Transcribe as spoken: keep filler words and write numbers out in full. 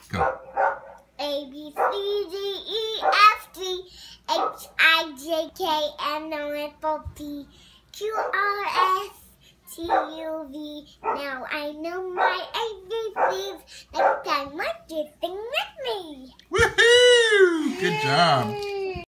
Go. A, B, C, D, E, F, G, H, I, J, K, L, M, N, O, P, Q, R, S, T, U, V. Now I know my A B Cs. Next time, what do you sing with me? Woohoo! Good job.